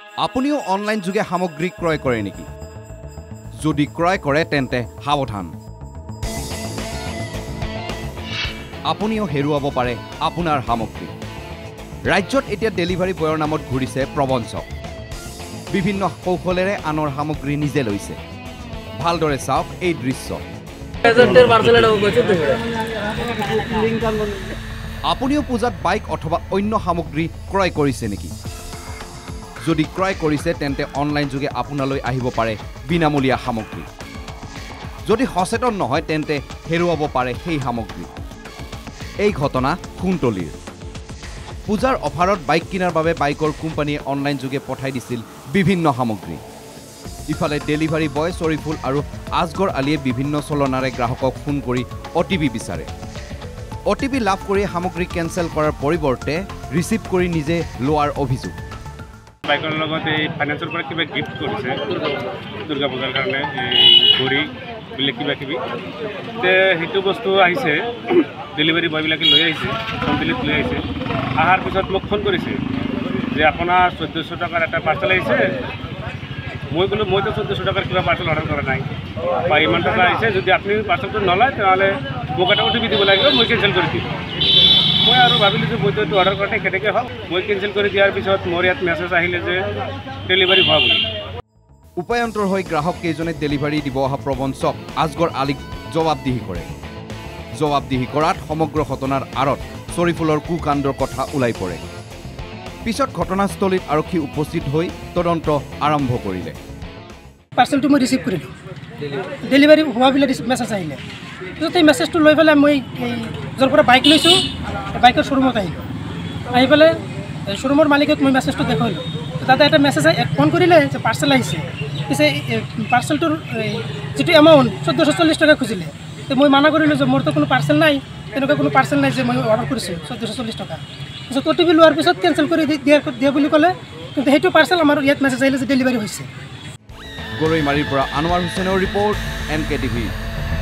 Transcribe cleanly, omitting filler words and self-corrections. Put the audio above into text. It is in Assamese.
আপুনিও অনলাইন যোগে সামগ্ৰী ক্ৰয় কৰে নেকি? যদি ক্ৰয় কৰে তেন্তে সাৱধান। আপুনিও হেৰুৱাব পাৰে আপোনাৰ সামগ্ৰী। ৰাজ্যত এতিয়া ডেলিভাৰী বয়ৰ নামত ঘূৰিছে প্ৰবঞ্চক। বিভিন্ন কৌশলেৰে আনৰ সামগ্ৰী নিজে লৈছে। ভালদৰে চাওক এই দৃশ্য। আপুনিও পূজাত বাইক অথবা অন্য সামগ্ৰী ক্ৰয় কৰিছে নেকি? যদি ক্ৰয় কৰিছে তেন্তে অনলাইন যোগে আপোনালৈ আহিব পাৰে বিনামূলীয়া সামগ্ৰী। যদি সচেতন নহয় তেন্তে হেৰুৱাব পাৰে সেই সামগ্ৰী। এই ঘটনা কুন্তলীৰ। পূজাৰ অফাৰত বাইক কিনাৰ বাবে বাইকৰ কোম্পানীয়ে অনলাইন যোগে পঠাই দিছিল বিভিন্ন সামগ্ৰী। ইফালে ডেলিভাৰী বয় চৰিফুল আৰু আজগৰ আলীয়ে বিভিন্ন চলনাৰে গ্ৰাহকক ফোন কৰি OTP বিচাৰে। OTP লাভ কৰি সামগ্ৰী কেঞ্চেল কৰাৰ পৰিৱৰ্তে ৰিচিভ কৰি নিজে লোৱাৰ অভিযোগ। বাইকৰ লগত এই ফাইনেন্সৰ পৰা কিবা গিফ্ট কৰিছে দুৰ্গা পূজাৰ কাৰণে, এই ঘড়ী বোলে কিবা কিবি। সেইটো বস্তু আহিছে, ডেলিভাৰী বয়বিলাকে লৈ আহিছে, কমপ্লিট লৈ আহিছে। অহাৰ পিছত মোক ফোন কৰিছে যে আপোনাৰ 1400 টকাৰ এটা পাৰ্চেল আহিছে। মই ক'লো মইতো 1400 টকাৰ কিবা পাৰ্চেল অৰ্ডাৰ কৰা নাই, বা ইমান টকা আহিছে। যদি আপুনি পাৰ্চেলটো নলয় তেনেহ'লে মোক এটা OTP দিব লাগিব, মই কেঞ্চেল কৰি দিম। মই আৰু ভাবিলোঁ যে মইতো এইটো অৰ্ডাৰ কৰোঁতে কেনেকৈ হওক। মই কেঞ্চেল কৰি দিয়াৰ পিছত মোৰ ইয়াত মেছেজ আহিলে যে ডেলিভাৰী হোৱা বুলি। উপায়ন্তৰ হৈ গ্ৰাহক কেইজনে ডেলিভাৰী দিব অহা প্ৰবঞ্চক আজগৰ আলীক জবাবদিহি কৰে। জবাবদিহি কৰাত সমগ্ৰ ঘটনাৰ আঁৰত চৰিফুলৰ কুকাণ্ডৰ কথা ওলাই পৰে। পিছত ঘটনাস্থলীত আৰক্ষী উপস্থিত হৈ তদন্ত আৰম্ভ কৰিলে। পাৰ্চেলটো মই ৰিচিভ কৰিলোঁ, ডেলিভাৰী হোৱা বুলি মেছেজ আহিলে। পিছত এই মেছেজটো লৈ পেলাই মই এই য'ৰ পৰা বাইক লৈছোঁ বাইকৰ শ্ব'ৰুমত আহিলোঁ। আহি পেলাই শ্ব'ৰুমৰ মালিকক মই মেছেজটো দেখুৱালোঁ। তাতে এটা মেছেজ ফোন কৰিলে যে পাৰ্চেল আহিছে। পিছে পাৰ্চেলটোৰ যিটো এমাউণ্ট 1440 টকা খুজিলে। তো মই মানা কৰিলোঁ যে মোৰতো কোনো পাৰ্চেল নাই, তেনেকুৱা কোনো পাৰ্চেল নাই যে মই অৰ্ডাৰ কৰিছোঁ 1440 টকা। পিছত OTP লোৱাৰ পিছত কেঞ্চেল কৰি দিয়া বুলি ক'লে, কিন্তু সেইটো পাৰ্চেল আমাৰ ইয়াত মেছেজ আহিলে যে ডেলিভাৰী হৈছে। গৰৈমাৰীৰ পৰা আনোৱাৰ হুছেইনৰ ৰিপৰ্ট, NKTV।